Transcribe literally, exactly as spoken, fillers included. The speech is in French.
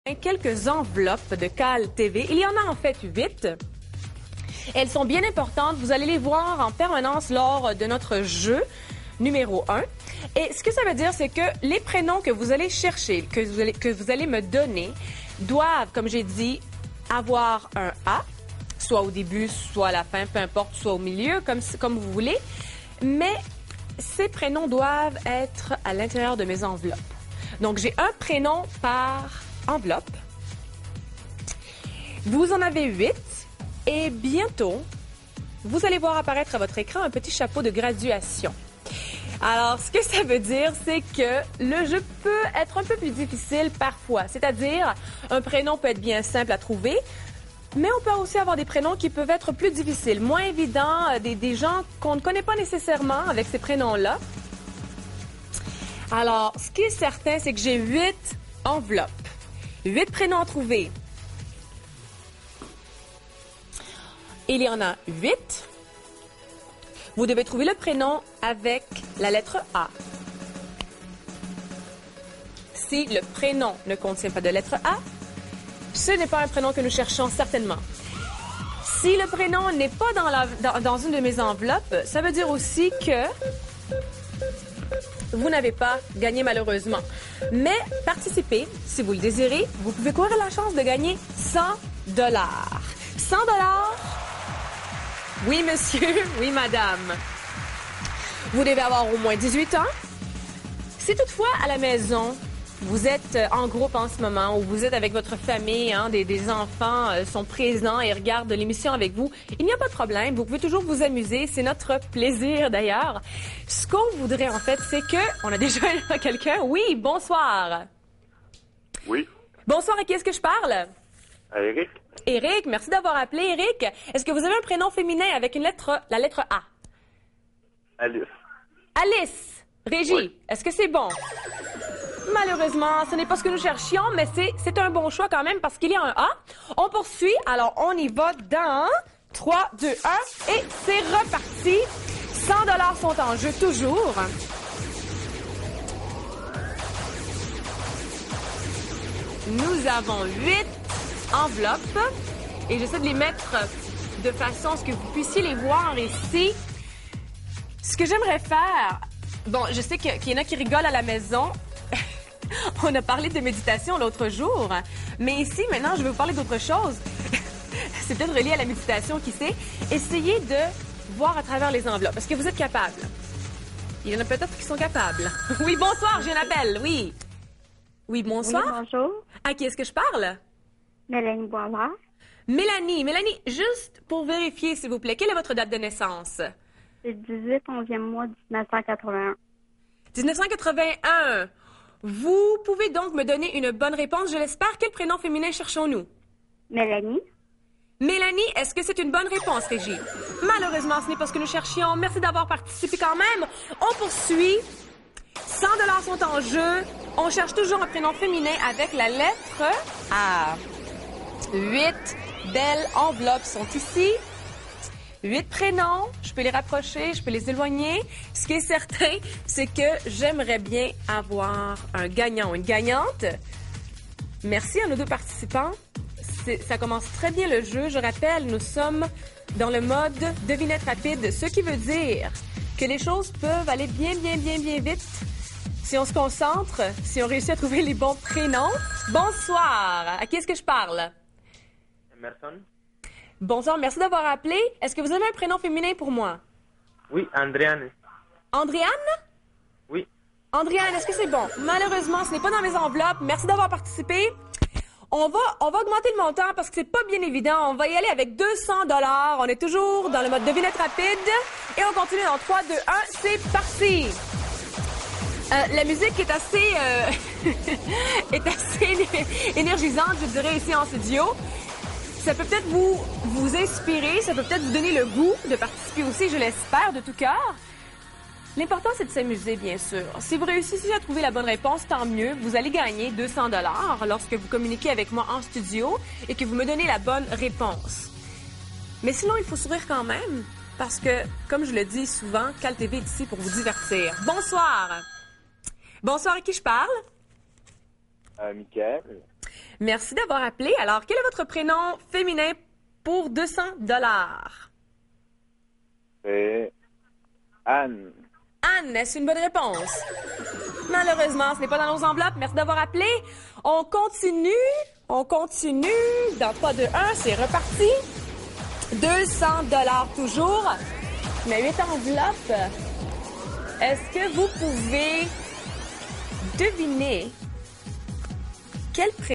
Quelques enveloppes de Cal T V. Il y en a en fait huit. Elles sont bien importantes. Vous allez les voir en permanence lors de notre jeu numéro un. Et ce que ça veut dire, c'est que les prénoms que vous allez chercher, que vous allez, que vous allez me donner, doivent, comme j'ai dit, avoir un A, soit au début, soit à la fin, peu importe, soit au milieu, comme, comme vous voulez. Mais ces prénoms doivent être à l'intérieur de mes enveloppes. Donc, j'ai un prénom par enveloppe. Vous en avez huit et bientôt, vous allez voir apparaître à votre écran un petit chapeau de graduation. Alors, ce que ça veut dire, c'est que le jeu peut être un peu plus difficile parfois. C'est-à-dire, un prénom peut être bien simple à trouver, mais on peut aussi avoir des prénoms qui peuvent être plus difficiles, moins évidents, des, des gens qu'on ne connaît pas nécessairement avec ces prénoms-là. Alors, ce qui est certain, c'est que j'ai huit enveloppes. Huit prénoms à trouver. Il y en a huit. Vous devez trouver le prénom avec la lettre A. Si le prénom ne contient pas de lettre A, ce n'est pas un prénom que nous cherchons certainement. Si le prénom n'est pas dans, la, dans, dans une de mes enveloppes, ça veut dire aussi que vous n'avez pas gagné malheureusement. Mais participez, si vous le désirez, vous pouvez courir la chance de gagner cent dollars. cent dollars? Oui, monsieur. Oui, madame. Vous devez avoir au moins dix-huit ans. Si toutefois, à la maison, vous êtes en groupe en ce moment ou vous êtes avec votre famille, hein, des, des enfants euh, sont présents et regardent l'émission avec vous, il n'y a pas de problème. Vous pouvez toujours vous amuser. C'est notre plaisir d'ailleurs. Ce qu'on voudrait en fait, c'est que... On a déjà quelqu'un. Oui, bonsoir. Oui. Bonsoir, à qui est-ce que je parle? À Eric. Eric, merci d'avoir appelé. Eric, est-ce que vous avez un prénom féminin avec une lettre, la lettre A? Alice. Alice. Régie, Oui. est-ce que c'est bon? Malheureusement, ce n'est pas ce que nous cherchions, mais c'est un bon choix quand même parce qu'il y a un A. On poursuit, alors on y va dans trois, deux, un et c'est reparti. cent dollars sont en jeu toujours. Nous avons huit enveloppes et j'essaie de les mettre de façon à ce que vous puissiez les voir ici. Ce que j'aimerais faire... Bon, je sais qu'il y en a qui rigolent à la maison. On a parlé de méditation l'autre jour, mais ici, maintenant, je vais vous parler d'autre chose. C'est peut-être relié à la méditation, qui sait. Essayez de voir à travers les enveloppes. Est-ce que vous êtes capable? Il y en a peut-être qui sont capables. Oui, bonsoir, j'ai un appel, oui. Oui, bonsoir. Oui, bonjour. À qui est-ce que je parle? Mélanie Boisvert. Mélanie, Mélanie, juste pour vérifier, s'il vous plaît, quelle est votre date de naissance? C'est le dix-huit onzième mois dix-neuf cent quatre-vingt-un. dix-neuf cent quatre-vingt-un. Vous pouvez donc me donner une bonne réponse, je l'espère. Quel prénom féminin cherchons-nous? Mélanie. Mélanie, est-ce que c'est une bonne réponse, Régie? Malheureusement, ce n'est pas ce que nous cherchions. Merci d'avoir participé quand même. On poursuit. cent dollars sont en jeu. On cherche toujours un prénom féminin avec la lettre A. Huit belles enveloppes sont ici. Huit prénoms, je peux les rapprocher, je peux les éloigner. Ce qui est certain, c'est que j'aimerais bien avoir un gagnant ou une gagnante. Merci à nos deux participants. Ça commence très bien le jeu. Je rappelle, nous sommes dans le mode devinette rapide, ce qui veut dire que les choses peuvent aller bien, bien, bien, bien vite si on se concentre, si on réussit à trouver les bons prénoms. Bonsoir. À qui est-ce que je parle? Emerson. Bonsoir, merci d'avoir appelé. Est-ce que vous avez un prénom féminin pour moi? Oui, Andréane. Andréane? Oui. Andréane, est-ce que c'est bon? Malheureusement, ce n'est pas dans mes enveloppes. Merci d'avoir participé. On va, on va augmenter le montant parce que c'est pas bien évident. On va y aller avec deux cents dollars. On est toujours dans le mode devinette rapide. Et on continue dans trois, deux, un. C'est parti! Euh, la musique est assez, euh, est assez énergisante, je dirais, ici en studio. Ça peut peut-être vous, vous inspirer, ça peut peut-être vous donner le goût de participer aussi, je l'espère, de tout cœur. L'important, c'est de s'amuser, bien sûr. Si vous réussissez à trouver la bonne réponse, tant mieux. Vous allez gagner deux cents dollars lorsque vous communiquez avec moi en studio et que vous me donnez la bonne réponse. Mais sinon, il faut sourire quand même, parce que, comme je le dis souvent, Cal T V est ici pour vous divertir. Bonsoir! Bonsoir, à qui je parle? Euh, Michael. Merci d'avoir appelé. Alors, quel est votre prénom féminin pour deux cents dollars? C'est Anne. Anne, est-ce une bonne réponse? Malheureusement, ce n'est pas dans nos enveloppes. Merci d'avoir appelé. On continue. On continue. Dans trois, deux, un, c'est reparti. deux cents dollars toujours. Mais huit enveloppes. Est-ce que vous pouvez deviner quel prénom